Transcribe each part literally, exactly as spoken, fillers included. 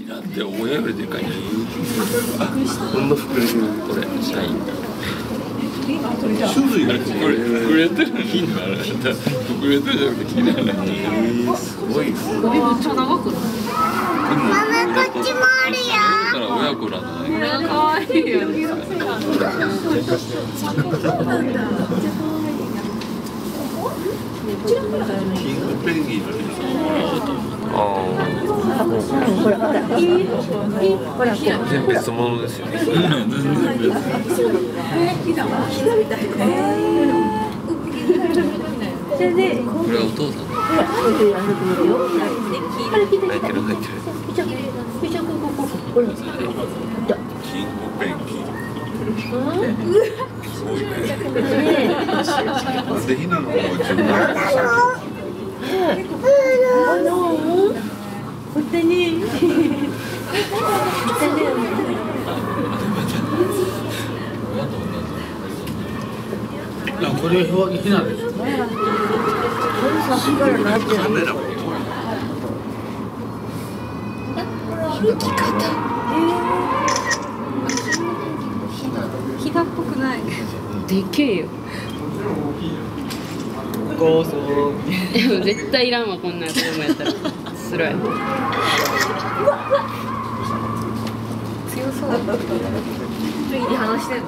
キラって親よりでかいね。 こんな膨れてる。 これシャイン。 種類がこれ膨れてるのになる。膨れてるじゃなくてキラなの。 すごいですね。 首めっちゃ長くない？ ママこっちもあるよ。 だから親子なんだね。 これが可愛いよね。 キングペンギンのリス。 ああ。 ほらほら。ほら。 全然別物ですよね。全然別。 それで、 これはお父さん。 ほら、これあの子いるよ。 入ってる入ってる。 ピチャピチャここここ。ほら。 キングペンギン。すごいね。なんでヒナの方が自分が。 あの、本当に。 これはヒナです。 カメラも。 生き方。 ヒナっぽくない。 でけえよ。 ゴーソー。 でも絶対いらんわこんな子供やったら。すろい。 強そう。次に話してる。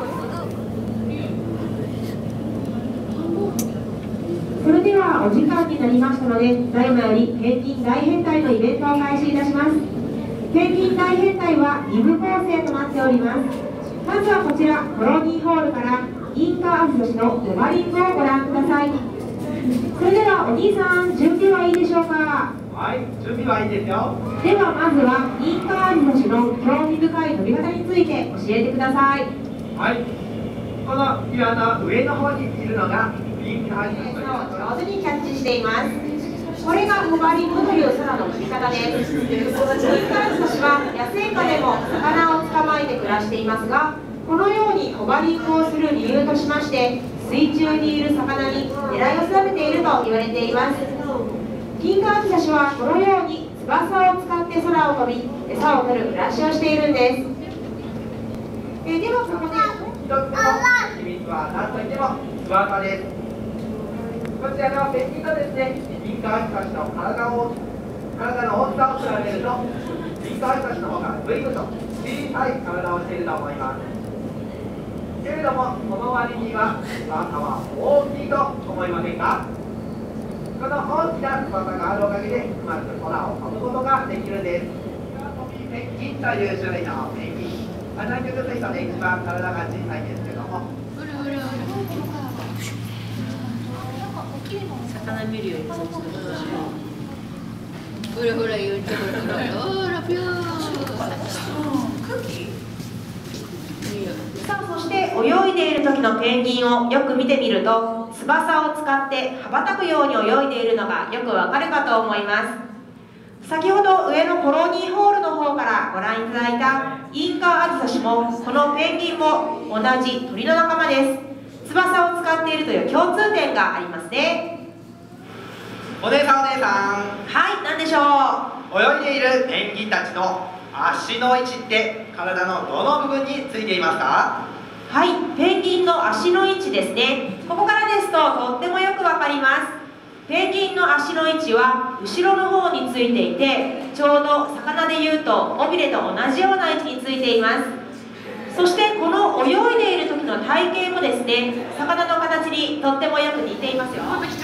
それではお時間になりましたので、ただいまよりペンギン大変態のイベントを開始いたします。ペンギン大変態はに部構成となっております。まずはこちらコロニーホールからインカアジトシのヨガリングをご覧ください。それではお兄さん、準備はいいでしょうか。 はい、準備はいいですよ。 ではまずはインカアジトシの興味深い飛び方について教えてください。 はい、この岩の上の方にいるのがインカアジトシの上手にキャッチしています。これがホバリングという空の飛び方です。インカアジトシは野生下でも魚を捕まえて暮らしていますが、このようにホバリングをする理由としまして、水中にいる魚に狙いを定めていると言われています。キンカアジトシはこのように翼を使って空を飛び、餌を取る暮らしをしているんです。えー、ではここで一つ目の秘密は何といっても翼です。こちらのペンギンとですね、インカアジトシの体を体の大きさを比べると、インカアジトシの方が随分と小さい体をしていると思います。けれども、この割には翼は大きいと思いませんか？この大きな翼があるおかげで、うまく空を飛ぶことができるんです。ペンギンという種類のペンギン、南極水槽で一番体が小さいんですけども、 魚見るよりそっちの方がほらほら言ってほらほらほらピュー。 さあ、そして泳いでいる時のペンギンをよく見てみると、翼を使って羽ばたくように泳いでいるのがよくわかるかと思います。先ほど上のコロニーホールの方からご覧いただいたインカアジトシも、このペンギンも同じ鳥の仲間です。翼を使っているという共通点がありますね。 お姉さんお姉さん、 はい、何でしょう。 泳いでいるペンギンたちの足の位置って体のどの部分についていますか？ はい、ペンギンの足の位置ですね。ここからですととってもよくわかります。ペンギンの足の位置は後ろの方についていて、ちょうど魚でいうと尾びれと同じような位置についています。そしてこの泳いでいる時の体型もですね、魚の形にとってもよく似ていますよ。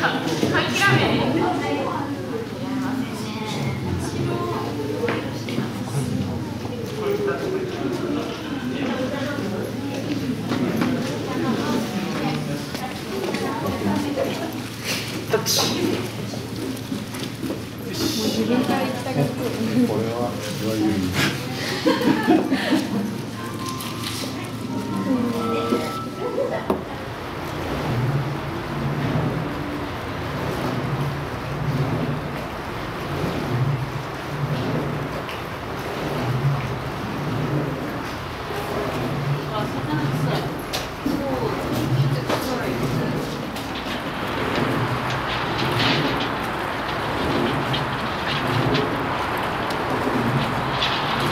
これはいわゆる。 こ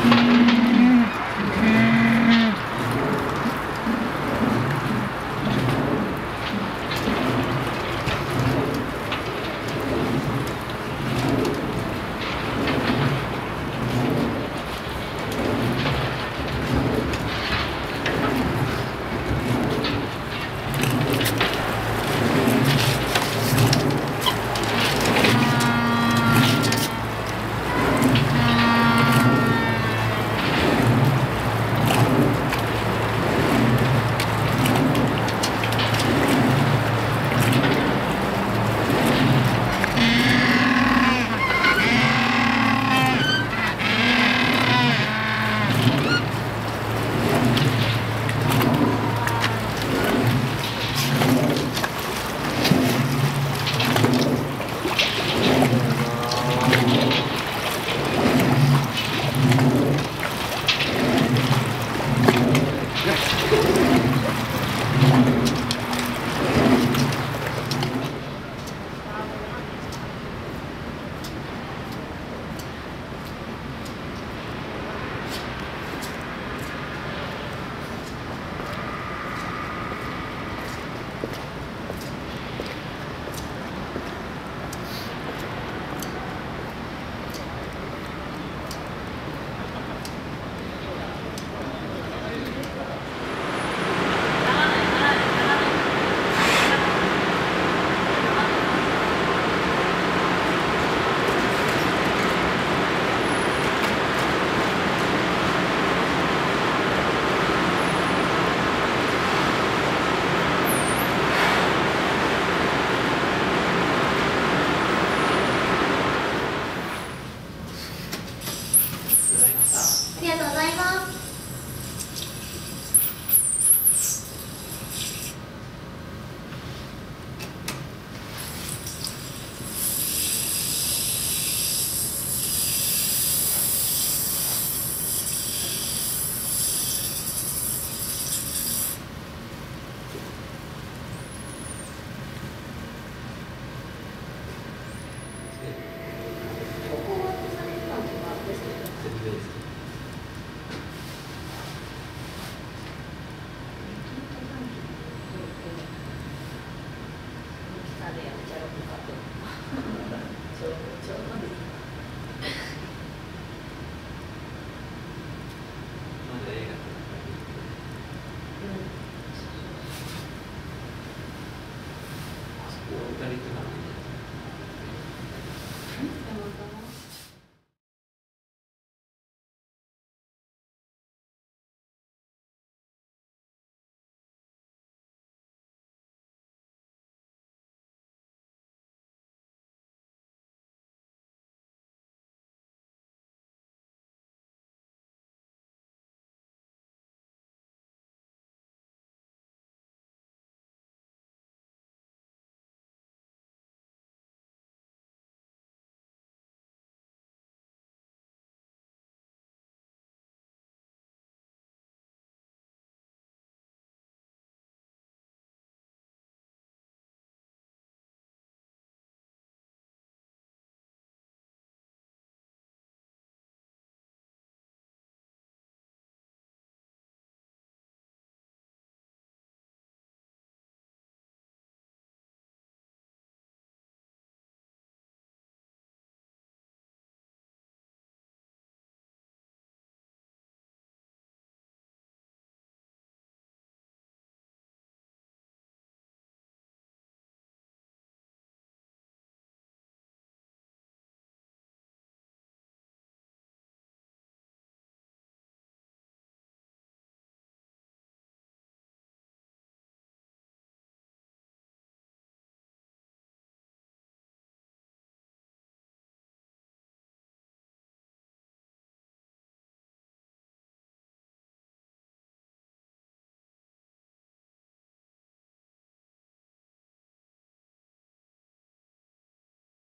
ありがとうございます。